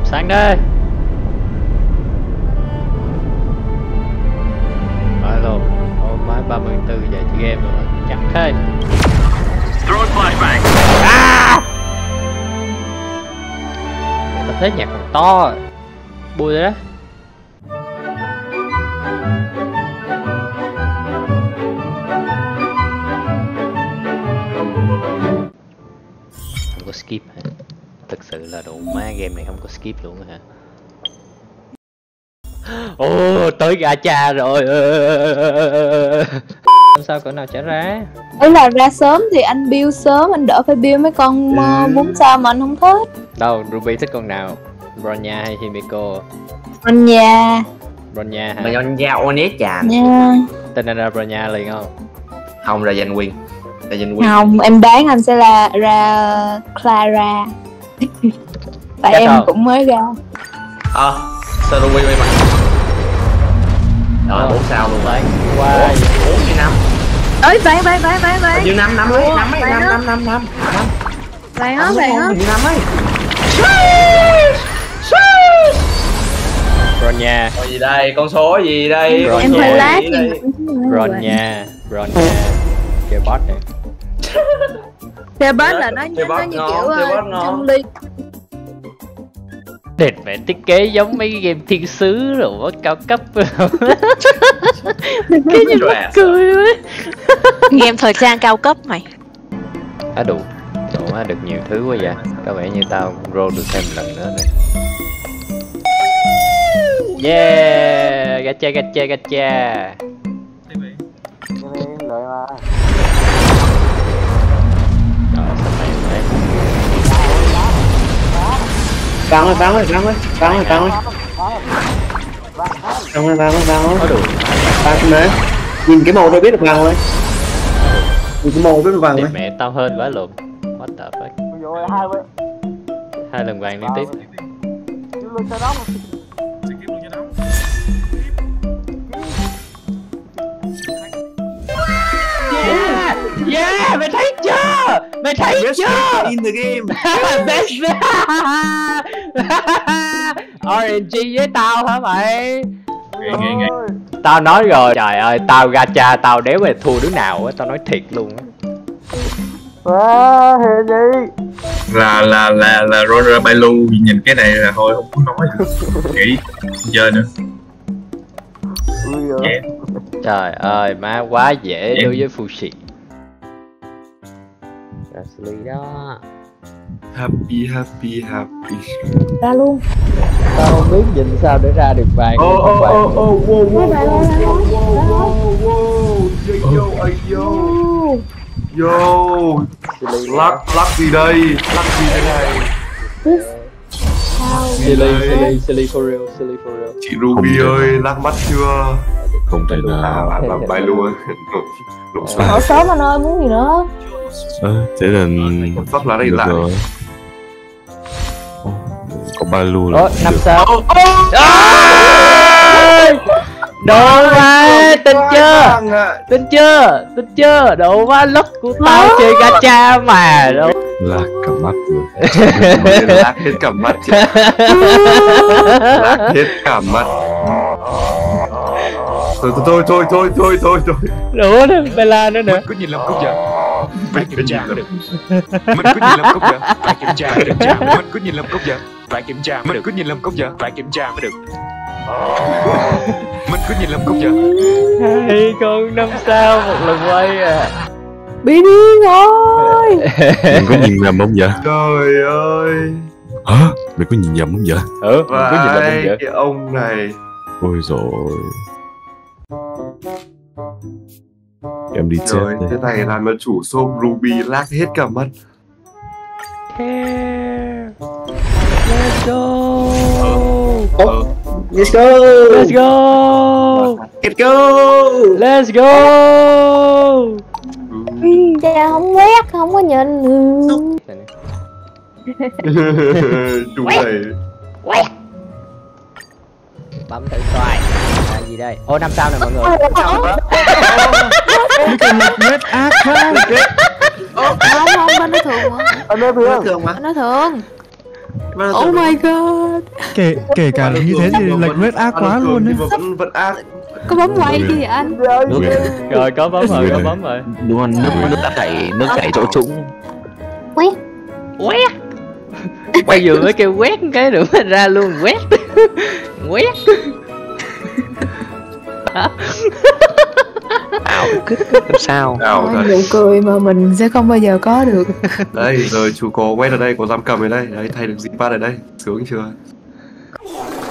Sáng đây. Phải luôn. Ô máy 34 giờ chơi game rồi. Chắc thế. Tao thấy nhạc còn to. Bùi rồi đó. Không có skip hả? Thực sự là độ má game này không có skip luôn hả? Ồ, tới gacha rồi. Sao cỡ nào trả ra? Ấy là ra sớm thì anh build sớm, anh đỡ phải build mấy con 4 sao mà anh không thích. Đâu, Ruby thích con nào? Bronya hay Himiko? Bronya. Bronya hả? Bronya Onet chà. Nha. Tên anh ra Bronya liền không? Không, ra danh Quyên. Ra danh Quyên. Không, em đoán anh sẽ là ra Clara. Tại chắc em không? cũng mới ra. Sao Ruby vậy mà? Rồi 4 sao luôn. Đấy, qua 4 hay 5? Ơi bạn Như 5 ấy, 5 ấy, 5. Bạn á, bạn á. Như 5 ấy. Bronya. Con gì đây? Con số gì đây? Bronya. Em hơi lát gì nhưng đây? Bronya. Kêu boss này. Theo bớt là nó như ngon, kiểu Theo bớt ngon. Trung Ly. Đệt mẹ thiết kế giống mấy game thiên sứ rồi cao cấp. Cái gì mắc cười ấy. Game thời trang cao cấp mày. Đủ. Đủ má được nhiều thứ quá vậy. Có vẻ như tao roll được thêm một lần nữa này. Yeah, gacha. Vàng ơi. Có đủ. Vàng nè. Nhìn cái màu thôi biết được vàng rồi. Nhìn cái màu biết được vàng Đẹp rồi. mẹ tao hên quá luôn. What the fuck. 2 lần vàng liên tiếp. Yeah, mày thấy chưa? In the game. Best RNG với tao hả mày? Nghe. Tao nói rồi, trời ơi, tao gacha tao đéo về thua đứa nào á, tao nói thiệt luôn á. Là Roger Bailu nhìn cái này là thôi không có nói nghĩ không chơi nữa. Yeah. Trời ơi, má quá dễ đối với Fushi. Ra đó. Happy. Ra luôn. Tao không biết nhìn sao để ra được vàng. Yo. Lắc gì đây? Silly for real. Chị Ruby ơi, lắc mắt chưa? Không thể nào. Làm bài luôn. Ở sớm anh ơi, muốn gì nữa? Thế là Sắp lá đây được lại. rồi. Có Bailu là 5 được. sao. Đồ má, tin chưa? Đồ má lất của tao chơi gacha mà. Lạc cả mắt rồi. Lạc hết cả mắt. Lạc hết cả mắt. Thôi. Đủ nữa, Bella nữa nè. Có nhìn làm cốc giờ. Phải kiểm tra mới được. Mình có nhìn làm cốc giờ. Phải kiểm tra mới được. Mình có nhìn làm cốc giờ. Phải kiểm tra mới được. Có nhìn làm cốc giờ. Phải kiểm tra mới được. Mình có nhìn làm cốc giờ. Hai con 5 sao một lần quay à. Bị điên rồi. Mình có nhìn nhầm không vậy? Trời ơi. Hả? Mày có nhìn nhầm không vậy? Mình có nhìn là mình vậy. Cái ông này. Ôi rồi. Em đi chết Rồi, đây. thế này làm cho chủ shop Ruby lag hết cả mắt. Let's go. Let's go. Let's go. Cha không quét, không có nhìn. Chủ này. Bấm thử coi là gì đây. Ô 5 sao nè mọi người. Không, bên nó thường mà. Bên nó thường. Oh my god. Kể cả là như thế thì lệch huyết ác quá luôn đấy. Vẫn ác. Có bấm quay gì vậy anh? Rồi có bấm rồi, có bấm rồi. Đúng rồi, nước chảy chỗ trũng. Quét. Quét. Bây giờ mới kêu quét cái nữa mà ra luôn, quét. Quét. Ảo làm sao? Nụ cười mà mình sẽ không bao giờ có được. Đây, giờ chủ có quét ở đây, có giam cầm ở đây. Đấy, thay được zip pad ở đây. Sướng chưa?